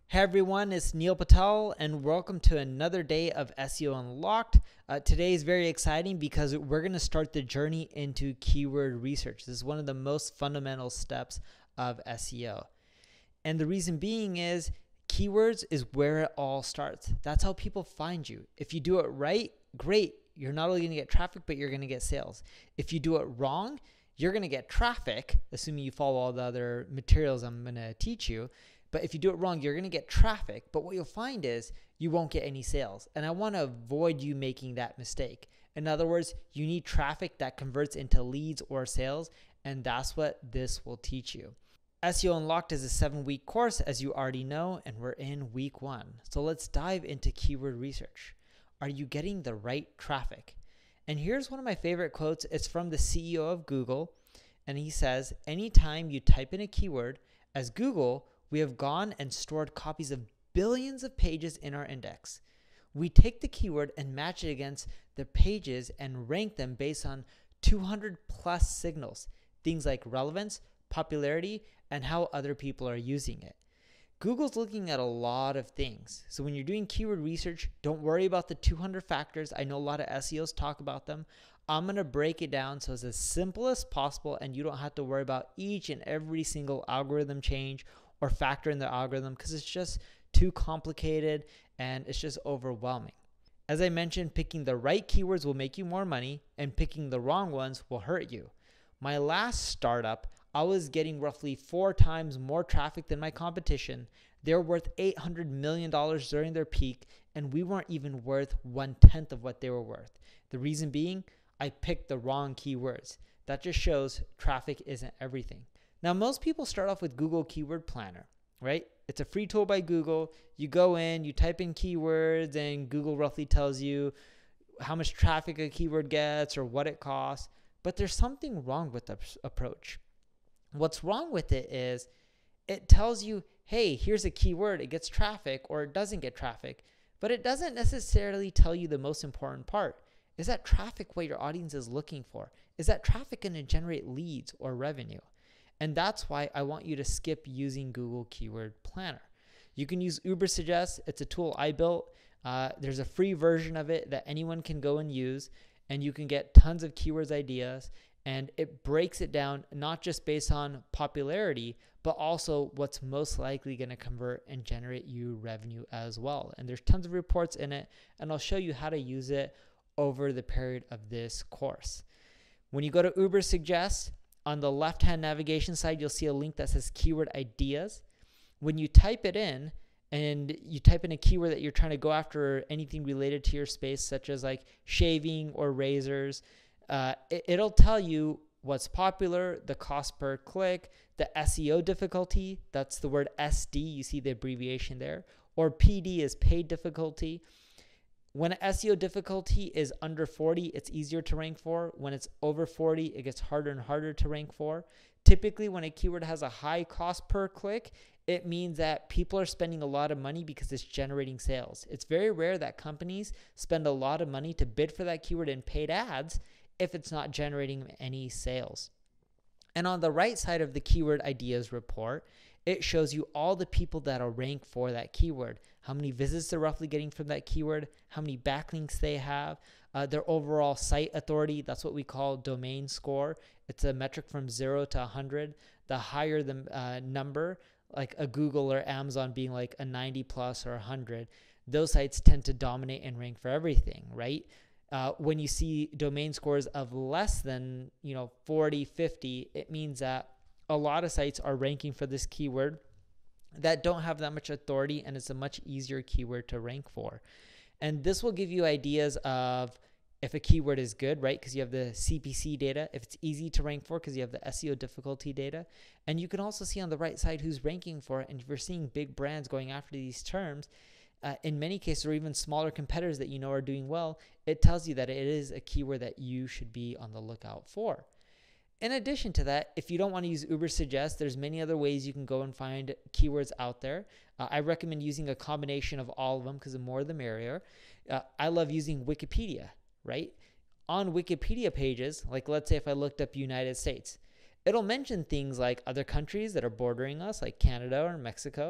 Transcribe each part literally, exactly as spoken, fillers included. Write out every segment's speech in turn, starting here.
Hey everyone, it's Neil Patel and welcome to another day of S E O Unlocked. Uh, today is very exciting because we're going to start the journey into keyword research. This is one of the most fundamental steps of S E O. And the reason being is keywords is where it all starts. That's how people find you. If you do it right, great. You're not only going to get traffic, but you're going to get sales. If you do it wrong, you're going to get traffic, assuming you follow all the other materials I'm going to teach you. But if you do it wrong, you're going to get traffic. But what you'll find is you won't get any sales. And I want to avoid you making that mistake. In other words, you need traffic that converts into leads or sales. And that's what this will teach you. S E O Unlocked is a seven-week course, as you already know, and we're in week one. So let's dive into keyword research. Are you getting the right traffic? And here's one of my favorite quotes. It's from the C E O of Google. And he says, anytime you type in a keyword, as Google, we have gone and stored copies of billions of pages in our index. We take the keyword and match it against the pages and rank them based on two hundred plus signals, things like relevance, popularity, and how other people are using it. Google's looking at a lot of things. So when you're doing keyword research, don't worry about the two hundred factors. I know a lot of S E Os talk about them. I'm going to break it down so it's as simple as possible and you don't have to worry about each and every single algorithm change or factor in the algorithm because it's just too complicated and it's just overwhelming. As I mentioned, picking the right keywords will make you more money and picking the wrong ones will hurt you. My last startup, I was getting roughly four times more traffic than my competition. They're worth eight hundred million dollars during their peak and we weren't even worth one-tenth of what they were worth. The reason being, I picked the wrong keywords. That just shows traffic isn't everything. Now, most people start off with Google Keyword Planner, right? It's a free tool by Google. You go in, you type in keywords, and Google roughly tells you how much traffic a keyword gets or what it costs. But there's something wrong with the approach. What's wrong with it is it tells you, hey, here's a keyword. It gets traffic or it doesn't get traffic. But it doesn't necessarily tell you the most important part. Is that traffic what your audience is looking for? Is that traffic going to generate leads or revenue? And that's why I want you to skip using Google Keyword Planner. You can use Ubersuggest. It's a tool I built. Uh, there's a free version of it that anyone can go and use, and you can get tons of keywords ideas, and it breaks it down not just based on popularity, but also what's most likely going to convert and generate you revenue as well. And there's tons of reports in it, and I'll show you how to use it over the period of this course. When you go to Ubersuggest, on the left-hand navigation side, you'll see a link that says keyword ideas. When you type it in and you type in a keyword that you're trying to go after anything related to your space, such as like shaving or razors, uh, it, it'll tell you what's popular, the cost per click, the S E O difficulty. That's the word S D. You see the abbreviation there. Or P D is paid difficulty. When S E O difficulty is under forty, it's easier to rank for. When it's over forty, it gets harder and harder to rank for. Typically, when a keyword has a high cost per click, it means that people are spending a lot of money because it's generating sales. It's very rare that companies spend a lot of money to bid for that keyword in paid ads if it's not generating any sales. And on the right side of the keyword ideas report, it shows you all the people that are ranked for that keyword, how many visits they're roughly getting from that keyword, how many backlinks they have, uh, their overall site authority. That's what we call domain score. It's a metric from zero to one hundred. The higher the uh, number, like a Google or Amazon being like a ninety plus or one hundred, those sites tend to dominate and rank for everything, right? Uh, when you see domain scores of less than, you know, forty, fifty, it means that a lot of sites are ranking for this keyword that don't have that much authority, and it's a much easier keyword to rank for. And this will give you ideas of if a keyword is good, right? Because you have the C P C data. If it's easy to rank for because you have the S E O difficulty data. And you can also see on the right side who's ranking for it. And if you're seeing big brands going after these terms, uh, in many cases, or even smaller competitors that you know are doing well, it tells you that it is a keyword that you should be on the lookout for. In addition to that, if you don't want to use Ubersuggest, there's many other ways you can go and find keywords out there. Uh, I recommend using a combination of all of them because the more the merrier. Uh, I love using Wikipedia, right? On Wikipedia pages, like let's say if I looked up United States, it'll mention things like other countries that are bordering us, like Canada or Mexico. Uh,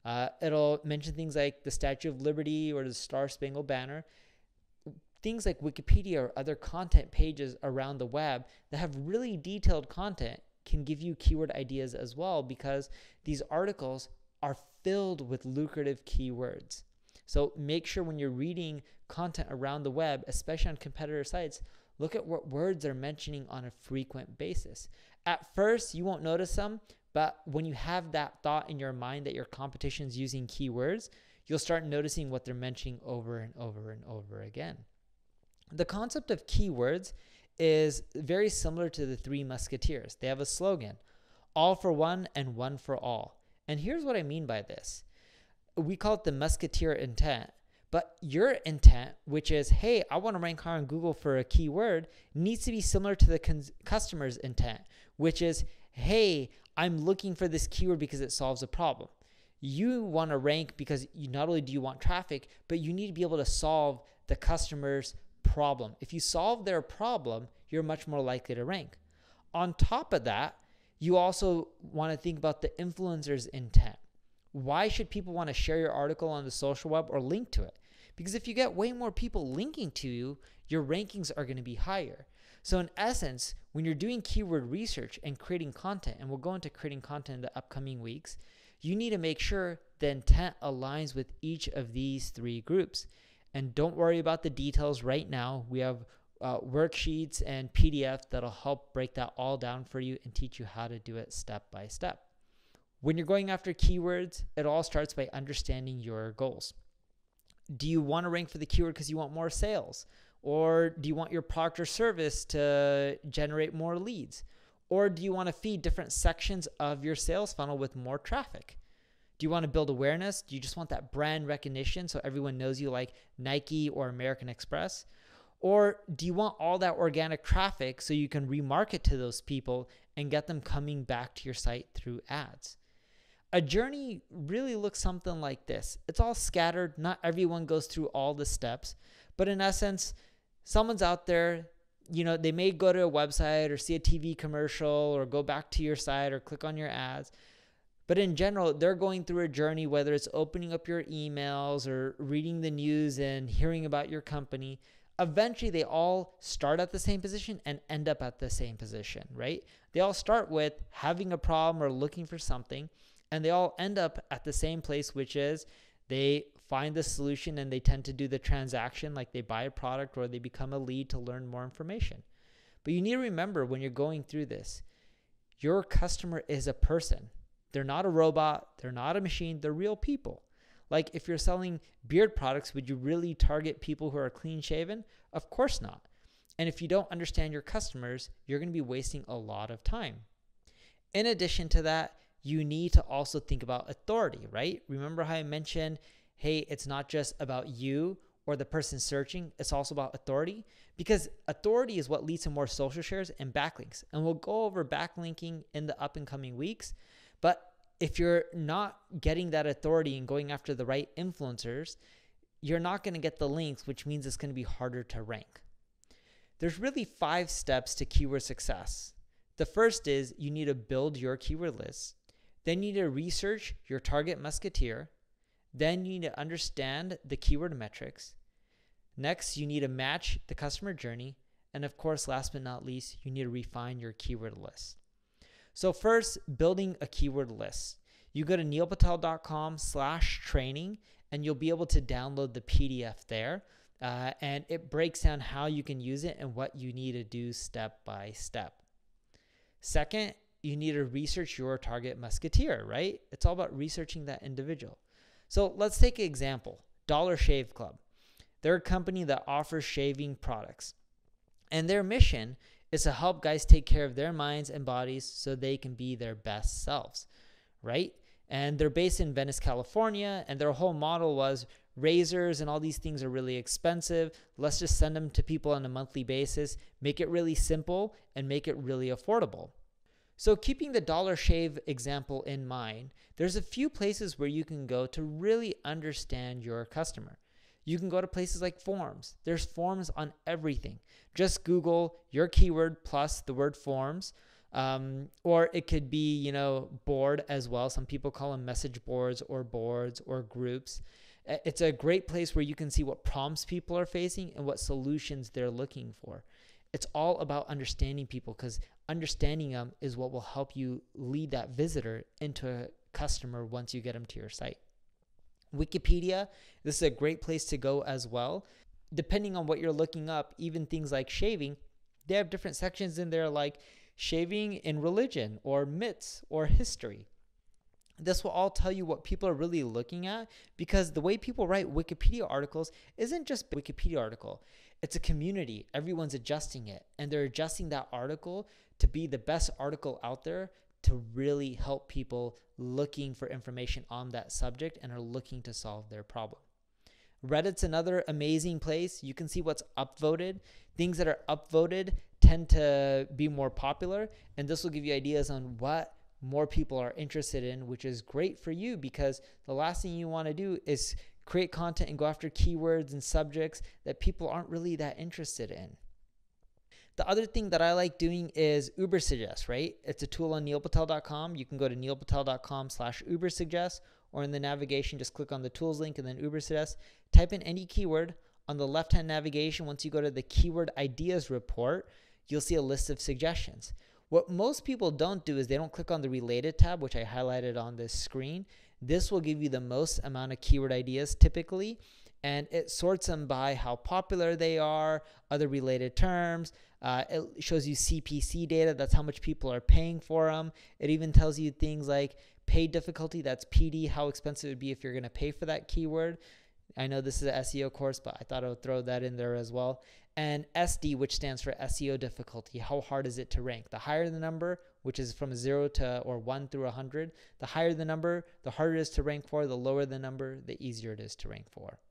Uh, it'll mention things like the Statue of Liberty or the Star Spangled Banner. Things like Wikipedia or other content pages around the web that have really detailed content can give you keyword ideas as well, because these articles are filled with lucrative keywords. So make sure when you're reading content around the web, especially on competitor sites, look at what words they're mentioning on a frequent basis. At first, you won't notice them, but when you have that thought in your mind that your competition is using keywords, you'll start noticing what they're mentioning over and over and over again. The concept of keywords is very similar to the Three Musketeers. They have a slogan, all for one and one for all. And here's what I mean by this. We call it the musketeer intent, but your intent, which is, hey, I want to rank higher on Google for a keyword, needs to be similar to the cons- customer's intent, which is, hey, I'm looking for this keyword because it solves a problem. You want to rank because you, not only do you want traffic, but you need to be able to solve the customer's problem. If you solve their problem, you're much more likely to rank. On top of that, you also want to think about the influencer's intent. Why should people want to share your article on the social web or link to it? Because if you get way more people linking to you, your rankings are going to be higher. So in essence, when you're doing keyword research and creating content, and we'll go into creating content in the upcoming weeks, you need to make sure the intent aligns with each of these three groups. And don't worry about the details right now. We have uh, worksheets and P D Fs that'll help break that all down for you and teach you how to do it step by step. When you're going after keywords, it all starts by understanding your goals. Do you want to rank for the keyword because you want more sales? Or do you want your product or service to generate more leads? Or do you want to feed different sections of your sales funnel with more traffic? Do you want to build awareness? Do you just want that brand recognition so everyone knows you, like Nike or American Express? Or do you want all that organic traffic so you can remarket to those people and get them coming back to your site through ads? A journey really looks something like this. It's all scattered. Not everyone goes through all the steps, but in essence, someone's out there, you know, they may go to a website or see a T V commercial or go back to your site or click on your ads. But in general, they're going through a journey, whether it's opening up your emails or reading the news and hearing about your company. Eventually, they all start at the same position and end up at the same position, right? They all start with having a problem or looking for something, and they all end up at the same place, which is they find the solution and they tend to do the transaction, like they buy a product or they become a lead to learn more information. But you need to remember when you're going through this, your customer is a person. They're not a robot. They're not a machine. They're real people. Like if you're selling beard products, would you really target people who are clean shaven? Of course not. And if you don't understand your customers, you're going to be wasting a lot of time. In addition to that, you need to also think about authority, right? Remember how I mentioned, hey, it's not just about you or the person searching. It's also about authority, because authority is what leads to more social shares and backlinks. And we'll go over backlinking in the up and coming weeks. But if you're not getting that authority and going after the right influencers, you're not going to get the links, which means it's going to be harder to rank. There's really five steps to keyword success. The first is you need to build your keyword list. Then you need to research your target musketeer. Then you need to understand the keyword metrics. Next, you need to match the customer journey. And of course, last but not least, you need to refine your keyword list. So first, building a keyword list. You go to neilpatel.com slash training and you'll be able to download the P D F there. Uh, and it breaks down how you can use it and what you need to do step by step. Second, you need to research your target musketeer, right? It's all about researching that individual. So let's take an example, Dollar Shave Club. They're a company that offers shaving products. And their mission is to help guys take care of their minds and bodies so they can be their best selves, right? And they're based in Venice, California, and their whole model was razors and all these things are really expensive. Let's just send them to people on a monthly basis, make it really simple, and make it really affordable. So keeping the Dollar Shave example in mind, there's a few places where you can go to really understand your customer. You can go to places like forums. There's forums on everything. Just Google your keyword plus the word forums. Um, or it could be, you know, board as well. Some people call them message boards or boards or groups. It's a great place where you can see what problems people are facing and what solutions they're looking for. It's all about understanding people, because understanding them is what will help you lead that visitor into a customer once you get them to your site. Wikipedia, this is a great place to go as well. Depending on what you're looking up, even things like shaving, they have different sections in there like shaving in religion or myths or history. This will all tell you what people are really looking at, because the way people write Wikipedia articles isn't just a Wikipedia article. It's a community. Everyone's adjusting it, and they're adjusting that article to be the best article out there to really help people looking for information on that subject and are looking to solve their problem. Reddit's another amazing place. You can see what's upvoted. Things that are upvoted tend to be more popular, and this will give you ideas on what more people are interested in, which is great for you, because the last thing you want to do is create content and go after keywords and subjects that people aren't really that interested in. The other thing that I like doing is Ubersuggest, right? It's a tool on neil patel dot com. You can go to neil patel dot com slash Ubersuggest, or in the navigation, just click on the tools link and then Ubersuggest. Type in any keyword. On the left-hand navigation, once you go to the keyword ideas report, you'll see a list of suggestions. What most people don't do is they don't click on the related tab, which I highlighted on this screen. This will give you the most amount of keyword ideas typically, and it sorts them by how popular they are, other related terms. Uh, it shows you C P C data, that's how much people are paying for them. It even tells you things like paid difficulty, that's P D, how expensive it would be if you're going to pay for that keyword. I know this is an S E O course, but I thought I would throw that in there as well. And S D, which stands for S E O difficulty. How hard is it to rank? The higher the number, which is from zero to or one through one hundred, the higher the number, the harder it is to rank for. The lower the number, the easier it is to rank for.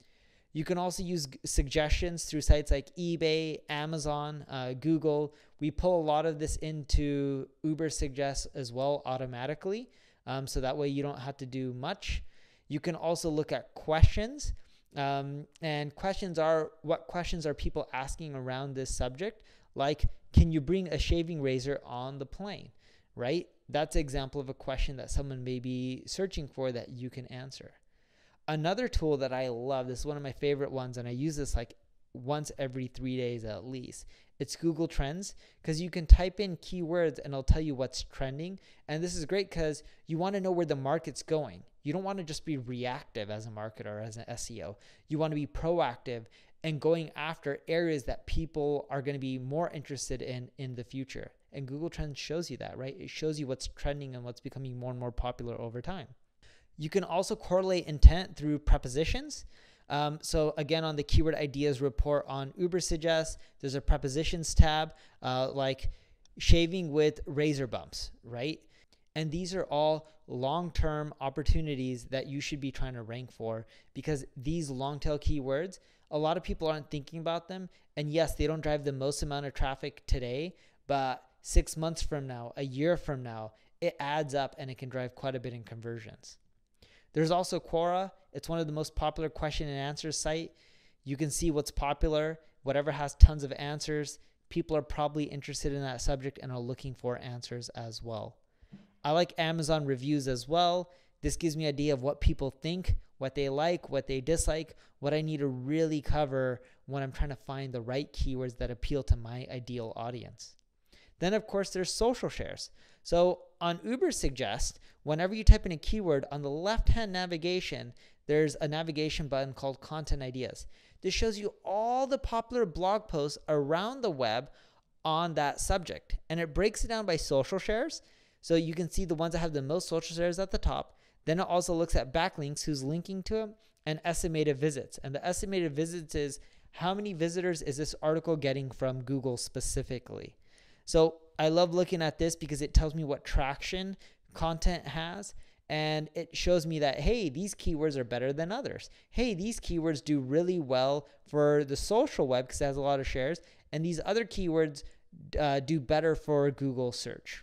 You can also use suggestions through sites like eBay, Amazon, uh, Google. We pull a lot of this into Ubersuggest as well automatically, um, so that way you don't have to do much. You can also look at questions, um, and questions are what questions are people asking around this subject, like, can you bring a shaving razor on the plane, right? That's an example of a question that someone may be searching for that you can answer. Another tool that I love, this is one of my favorite ones, and I use this like once every three days at least. It's Google Trends, because you can type in keywords and it'll tell you what's trending. And this is great because you want to know where the market's going. You don't want to just be reactive as a marketer or as an S E O. You want to be proactive and going after areas that people are going to be more interested in in the future. And Google Trends shows you that, right? It shows you what's trending and what's becoming more and more popular over time. You can also correlate intent through prepositions. Um, so again, on the keyword ideas report on Ubersuggest, there's a prepositions tab, uh, like shaving with razor bumps, right? And these are all long-term opportunities that you should be trying to rank for, because these long-tail keywords, a lot of people aren't thinking about them. And yes, they don't drive the most amount of traffic today, but six months from now, a year from now, it adds up and it can drive quite a bit in conversions. There's also Quora. It's one of the most popular question and answer site. You can see what's popular. Whatever has tons of answers, people are probably interested in that subject and are looking for answers as well. I like Amazon reviews as well. This gives me an idea of what people think, what they like, what they dislike, what I need to really cover when I'm trying to find the right keywords that appeal to my ideal audience. Then, of course, there's social shares. So on Ubersuggest, whenever you type in a keyword, on the left-hand navigation, there's a navigation button called Content Ideas. This shows you all the popular blog posts around the web on that subject, and it breaks it down by social shares. So you can see the ones that have the most social shares at the top. Then it also looks at backlinks, who's linking to them, and estimated visits. And the estimated visits is how many visitors is this article getting from Google specifically. So I love looking at this because it tells me what traction content has, and it shows me that, hey, these keywords are better than others. Hey, these keywords do really well for the social web because it has a lot of shares, and these other keywords uh, do better for Google search.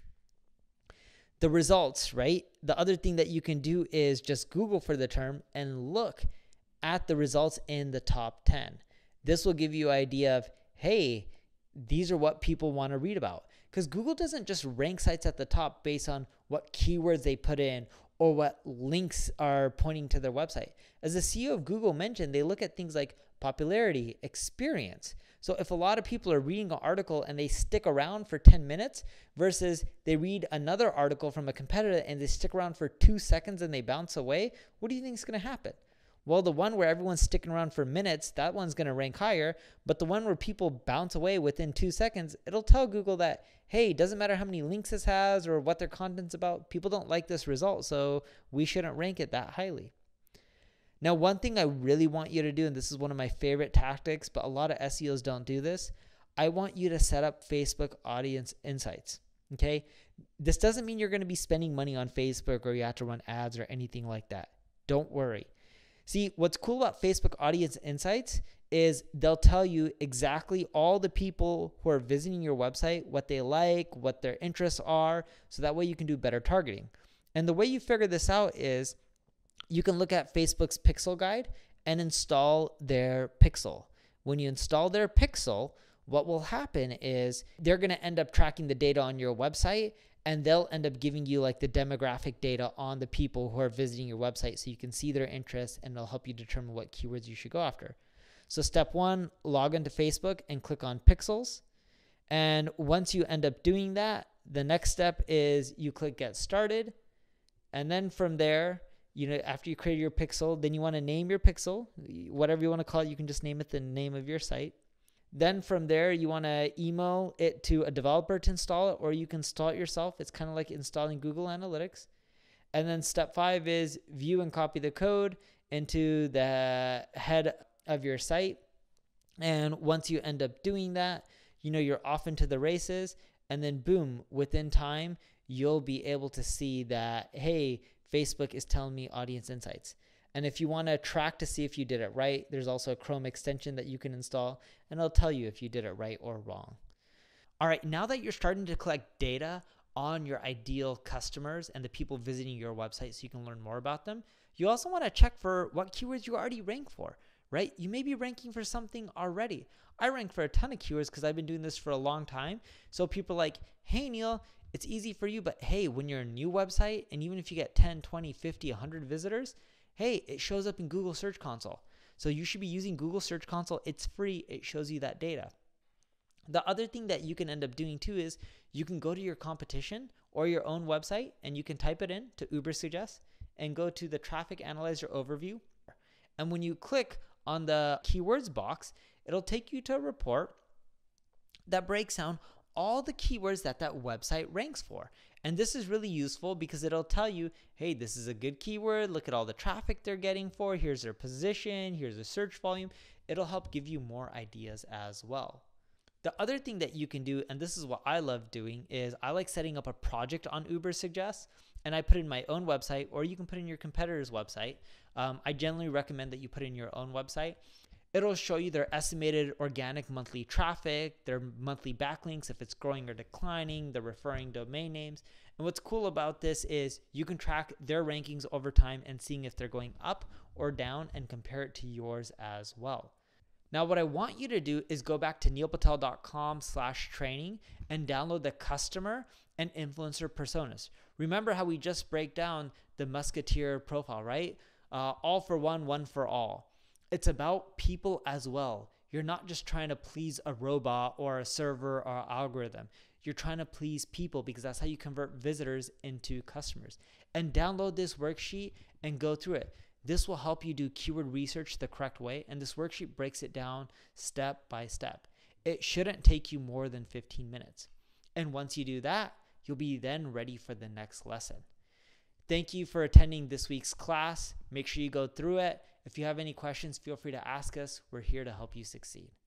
The results, right? The other thing that you can do is just Google for the term and look at the results in the top ten. This will give you an idea of, hey, these are what people want to read about. Because Google doesn't just rank sites at the top based on what keywords they put in or what links are pointing to their website. As the C E O of Google mentioned, they look at things like popularity, experience. So if a lot of people are reading an article and they stick around for ten minutes versus they read another article from a competitor and they stick around for two seconds and they bounce away, what do you think is going to happen? Well, the one where everyone's sticking around for minutes, that one's going to rank higher. But the one where people bounce away within two seconds, it'll tell Google that, hey, it doesn't matter how many links this has or what their content's about. People don't like this result, so we shouldn't rank it that highly. Now, one thing I really want you to do, and this is one of my favorite tactics, but a lot of S E Os don't do this, I want you to set up Facebook Audience Insights, okay? This doesn't mean you're going to be spending money on Facebook or you have to run ads or anything like that. Don't worry. See, what's cool about Facebook Audience Insights is they'll tell you exactly all the people who are visiting your website, what they like, what their interests are, so that way you can do better targeting. And the way you figure this out is you can look at Facebook's pixel guide and install their pixel. When you install their pixel, what will happen is they're going to end up tracking the data on your website, and they'll end up giving you like the demographic data on the people who are visiting your website so you can see their interests, and it'll help you determine what keywords you should go after. So step one, log into Facebook and click on pixels. And once you end up doing that, the next step is you click get started. And then from there, you know, after you create your pixel, then you want to name your pixel, whatever you want to call it. You can just name it the name of your site. Then from there, you want to email it to a developer to install it, or you can install it yourself. It's kind of like installing Google Analytics. And then step five is view and copy the code into the head of your site. And once you end up doing that, you know, you're off into the races. And then boom, within time, you'll be able to see that, hey, Facebook is telling me audience insights. And if you want to track to see if you did it right, there's also a Chrome extension that you can install, and it'll tell you if you did it right or wrong. All right, now that you're starting to collect data on your ideal customers and the people visiting your website so you can learn more about them, you also want to check for what keywords you already rank for, right? You may be ranking for something already. I rank for a ton of keywords because I've been doing this for a long time. So people are like, hey, Neil, it's easy for you, but hey, when you're a new website, and even if you get ten, twenty, fifty, one hundred visitors, hey, it shows up in Google Search Console. So you should be using Google Search Console. It's free. It shows you that data. The other thing that you can end up doing too is you can go to your competition or your own website and you can type it in to Ubersuggest and go to the Traffic Analyzer Overview. And when you click on the keywords box, it'll take you to a report that breaks down all the keywords that that website ranks for. And this is really useful because it'll tell you, hey, this is a good keyword. Look at all the traffic they're getting for. Here's their position. Here's the search volume. It'll help give you more ideas as well. The other thing that you can do, and this is what I love doing, is I like setting up a project on Ubersuggest, and I put in my own website, or you can put in your competitor's website. Um, I generally recommend that you put in your own website. It'll show you their estimated organic monthly traffic, their monthly backlinks, if it's growing or declining, the referring domain names. And what's cool about this is you can track their rankings over time and seeing if they're going up or down and compare it to yours as well. Now, what I want you to do is go back to neilpatel.com slash training and download the customer and influencer personas. Remember how we just break down the musketeer profile, right? Uh, all for one, one for all. It's about people as well. You're not just trying to please a robot or a server or algorithm. You're trying to please people because that's how you convert visitors into customers. And download this worksheet and go through it. This will help you do keyword research the correct way, and this worksheet breaks it down step by step. It shouldn't take you more than fifteen minutes. And once you do that, you'll be then ready for the next lesson. Thank you for attending this week's class. Make sure you go through it. If you have any questions, feel free to ask us. We're here to help you succeed.